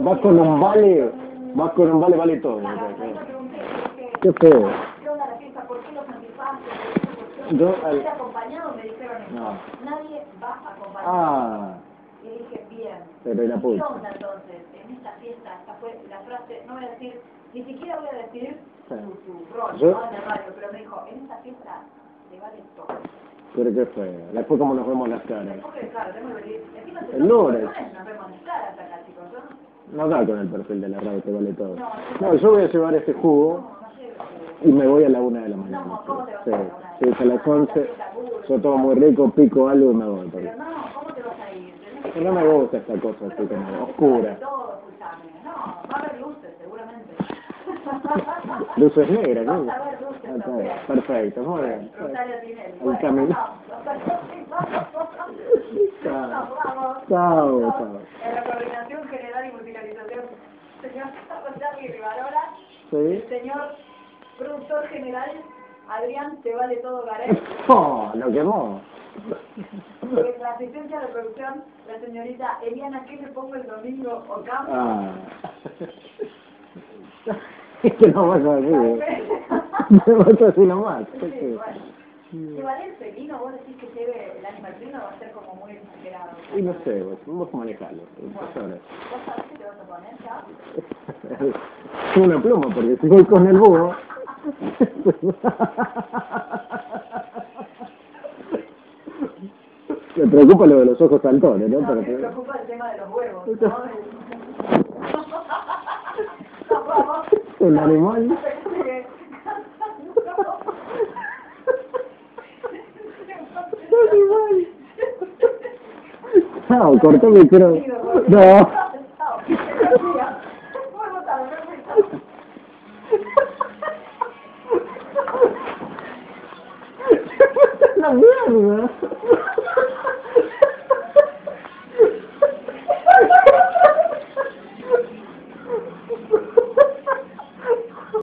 vas con un vale todo. Claro, ahí me pregunté, Qué feo. ¿qué onda la fiesta? ¿Por qué los antifaces? Yo ¿Ir acompañado? Me dijeron eso. No. Nadie va acompañado. Ah, Y dije, bien. pero y la ¿Qué puta. onda entonces? En esta fiesta, esta fue la frase, no voy a decir, ni siquiera voy a decir Sí. su rol, Yo- ¿no? En el radio, pero me dijo, en esta fiesta le vale todo. Pero qué feo. Después como nos vemos las caras. Después que, claro, tengo que venir. Encima El lunes. nos vemos las caras acá, chicos, ¿no? No da con el perfil de la radio, te vale todo. No, No, yo voy a llevar este jugo no sé. y me voy a la 1 de la mañana. No, ¿cómo te vas Sí, a ir a la 1 de sí, la a las mañana? 11. Yo todo muy rico, pico algo y me voy. Pero no, ¿cómo te vas a ir? Tenés que No me gusta esta cosa así como oscura. todo, escuchame. No, va a haber luces, seguramente. Luces negras, ¿no? Vas a ver luces Ah, está también. bien. Perfecto, muy bien. Rosario Tinelli. El Bueno, camino. Nos vamos. Chao, chao. En la coordinación general y musicalización, señor Rosario Rivarola, ¿Sí? el señor productor general, Adrián Te Vale Todo Garet, ¡Oh! Lo quemó. en la asistencia de producción, la señorita Eliana, ¿qué le pongo el domingo? Ocampo. Ah. Es que no vas a decir. No vas a decir nomás. Sí, bueno. Si Valencia vino, vos decís que lleve el animal vino, va a ser como muy exagerado. Y no sé, vos manejalo. ¿Vos sabés qué te vas a poner, chao? Una pluma, porque si voy con el búho. Me preocupa lo de los ojos saltones, ¿no? No, Pero me preocupa el tema de los huevos, ¿no? Nos vamos. el animal. Chao, cortó mi micro. No. Chao. Vuelvo tarde, perfecto. La mierda.